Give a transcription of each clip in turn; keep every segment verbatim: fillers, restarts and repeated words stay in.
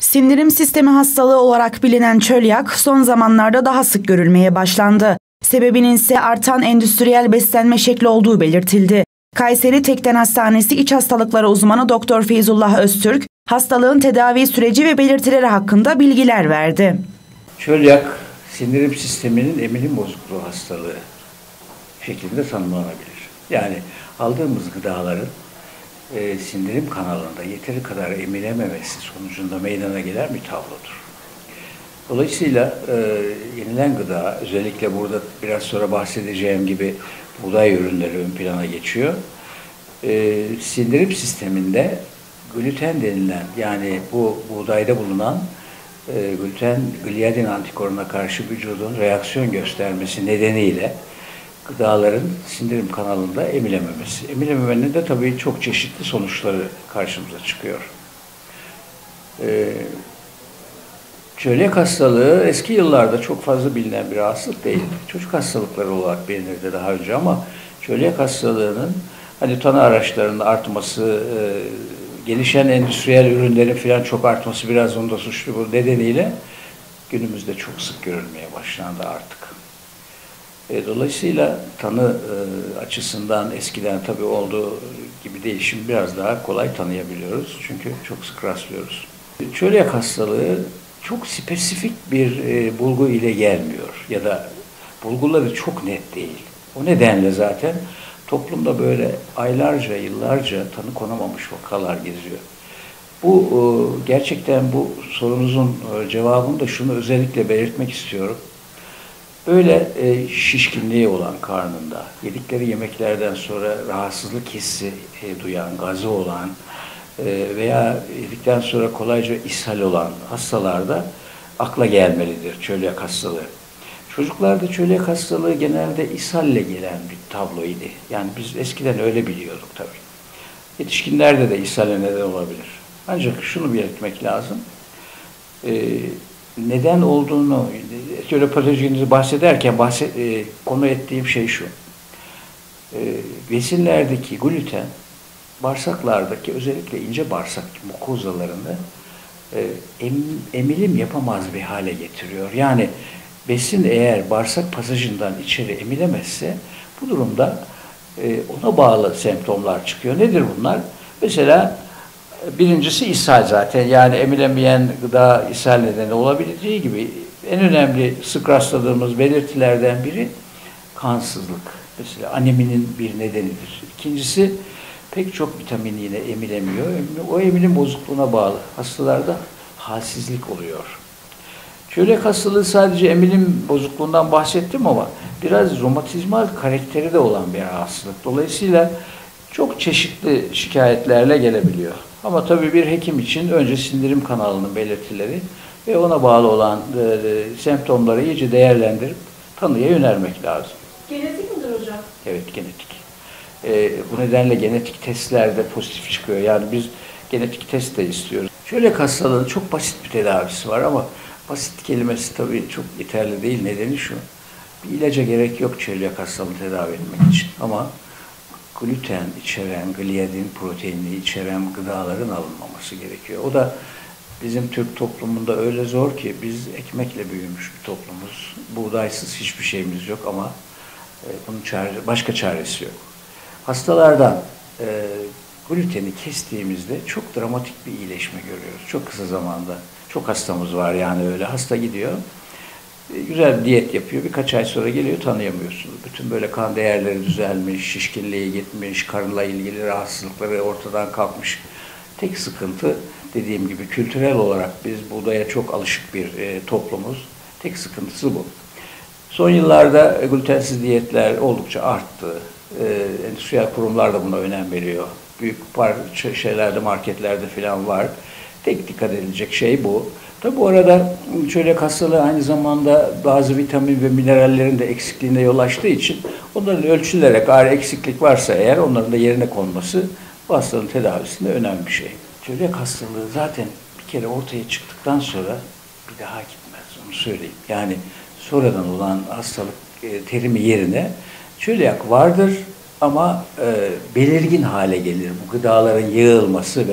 Sindirim sistemi hastalığı olarak bilinen çölyak son zamanlarda daha sık görülmeye başlandı. Sebebinin ise artan endüstriyel beslenme şekli olduğu belirtildi. Kayseri Tekden Hastanesi İç Hastalıkları uzmanı Doktor Feyzullah Öztürk, hastalığın tedavi süreci ve belirtileri hakkında bilgiler verdi. Çölyak, sindirim sisteminin emilim bozukluğu hastalığı şeklinde tanımlanabilir. Yani aldığımız gıdaların e, sindirim kanalında yeteri kadar emilememesi sonucunda meydana gelen bir tablodur. Dolayısıyla e, yenilen gıda, özellikle burada biraz sonra bahsedeceğim gibi buğday ürünleri ön plana geçiyor. E, sindirim sisteminde gluten denilen, yani bu buğdayda bulunan e, gluten gliadin antikoruna karşı vücudun reaksiyon göstermesi nedeniyle gıdaların sindirim kanalında emilememesi. Emilememenin de tabii çok çeşitli sonuçları karşımıza çıkıyor. Ee, çölyak hastalığı eski yıllarda çok fazla bilinen bir hastalık değil. Çocuk hastalıkları olarak bilinirdi daha önce ama çölyak hastalığının hani tanı araçlarının artması, e, gelişen endüstriyel ürünlerin falan çok artması biraz onda suçlu bu nedeniyle günümüzde çok sık görülmeye başlandı artık. Dolayısıyla tanı e, açısından eskiden tabii olduğu gibi değil, şimdi biraz daha kolay tanıyabiliyoruz. Çünkü çok sık rastlıyoruz. Çölyak hastalığı çok spesifik bir e, bulgu ile gelmiyor ya da bulguları çok net değil. O nedenle zaten toplumda böyle aylarca, yıllarca tanı konamamış vakalar geziyor. Bu e, gerçekten bu sorunuzun e, cevabını da şunu özellikle belirtmek istiyorum. Böyle e, şişkinliği olan karnında, yedikleri yemeklerden sonra rahatsızlık hissi e, duyan, gazı olan e, veya yedikten sonra kolayca ishal olan hastalarda akla gelmelidir çölyak hastalığı. Çocuklarda çölyak hastalığı genelde ishalle gelen bir tabloydu. Yani biz eskiden öyle biliyorduk tabii. Yetişkinlerde de ishale neden olabilir. Ancak şunu belirtmek lazım. E, neden olduğunu, etiyopatolojinizi bahsederken bahset, e, konu ettiğim şey şu. E, besinlerdeki gluten, bağırsaklardaki özellikle ince bağırsak mukozalarını e, em, emilim yapamaz bir hale getiriyor. Yani besin eğer bağırsak pasajından içeri emilemezse bu durumda e, ona bağlı semptomlar çıkıyor. Nedir bunlar? Mesela birincisi ishal zaten. Yani emilemeyen gıda ishal nedeni olabileceği gibi en önemli sık rastladığımız belirtilerden biri kansızlık. Mesela aneminin bir nedenidir. İkincisi pek çok vitamin yine emilemiyor. O emilim bozukluğuna bağlı hastalarda halsizlik oluyor. Çölyak hastalığı sadece emilim bozukluğundan bahsettim ama biraz romatizmal karakteri de olan bir hastalık. Dolayısıyla çok çeşitli şikayetlerle gelebiliyor. Ama tabii bir hekim için önce sindirim kanalının belirtileri ve ona bağlı olan e, semptomları iyice değerlendirip tanıya yönelmek lazım. Genetik midir hocam? Evet, genetik. E, bu nedenle genetik testlerde pozitif çıkıyor. Yani biz genetik test de istiyoruz. Çölyak hastalığının çok basit bir tedavisi var ama basit kelimesi tabii çok yeterli değil. Nedeni şu, bir ilaca gerek yok çölyak hastalığını tedavi etmek için ama gluten içeren, gliadin proteinini içeren gıdaların alınmaması gerekiyor. O da bizim Türk toplumunda öyle zor ki biz ekmekle büyümüş bir toplumuz. Buğdaysız hiçbir şeyimiz yok ama e, bunun çare, başka çaresi yok. Hastalardan e, gluteni kestiğimizde çok dramatik bir iyileşme görüyoruz. Çok kısa zamanda. Çok hastamız var yani öyle. Hasta gidiyor. Güzel bir diyet yapıyor. Birkaç ay sonra geliyor, tanıyamıyorsunuz. Bütün böyle kan değerleri düzelmiş, şişkinliği gitmiş, karınla ilgili rahatsızlıkları ortadan kalkmış. Tek sıkıntı dediğim gibi kültürel olarak biz buğdaya çok alışık bir e, toplumuz. Tek sıkıntısı bu. Son yıllarda glutensiz diyetler oldukça arttı. E, endüstriyel kurumlar da buna önem veriyor. Büyük parça şeylerde, marketlerde falan var. Tek dikkat edilecek şey bu. Tabi bu arada çölyak hastalığı aynı zamanda bazı vitamin ve minerallerin de eksikliğine yol açtığı için onların ölçülerek eğer eksiklik varsa eğer onların da yerine konması bu hastalığın tedavisinde önemli bir şey. Çölyak hastalığı zaten bir kere ortaya çıktıktan sonra bir daha gitmez, onu söyleyeyim. Yani sonradan olan hastalık e, terimi yerine çölyak vardır ama e, belirgin hale gelir bu gıdaların yığılması ve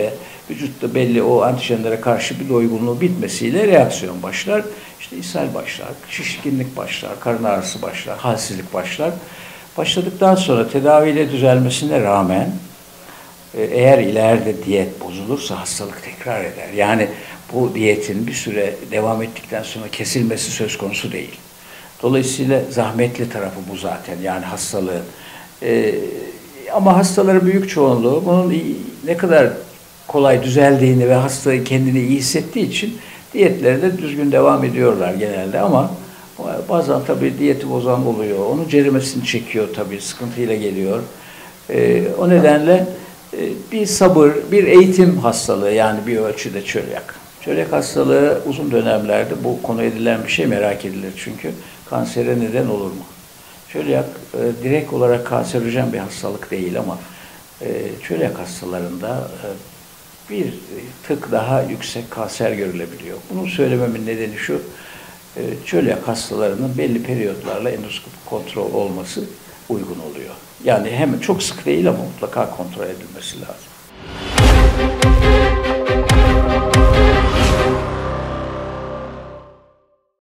vücutta belli o antijenlere karşı bir doygunluğu bitmesiyle reaksiyon başlar. İşte ishal başlar, şişkinlik başlar, karın ağrısı başlar, halsizlik başlar. Başladıktan sonra tedaviyle düzelmesine rağmen eğer ileride diyet bozulursa hastalık tekrar eder. Yani bu diyetin bir süre devam ettikten sonra kesilmesi söz konusu değil. Dolayısıyla zahmetli tarafı bu zaten, yani hastalığı. Ee, ama hastaların büyük çoğunluğu bunun ne kadar kolay düzeldiğini ve hasta kendini iyi hissettiği için diyetleri de düzgün devam ediyorlar genelde, ama bazen tabii diyeti bozan oluyor. Onun ceremesini çekiyor tabii, sıkıntıyla geliyor. Ee, o nedenle e, bir sabır, bir eğitim hastalığı, yani bir ölçüde çölyak. Çölyak hastalığı uzun dönemlerde bu konu edilen bir şey, merak edilir çünkü kansere neden olur mu? Çölyak e, direkt olarak kanserojen bir hastalık değil, ama e, çölyak hastalarında e, bir tık daha yüksek kanser görülebiliyor. Bunu söylememin nedeni şu, e, çölyak hastalarının belli periyotlarla endoskopik kontrol olması uygun oluyor. Yani hem çok sık değil ama mutlaka kontrol edilmesi lazım.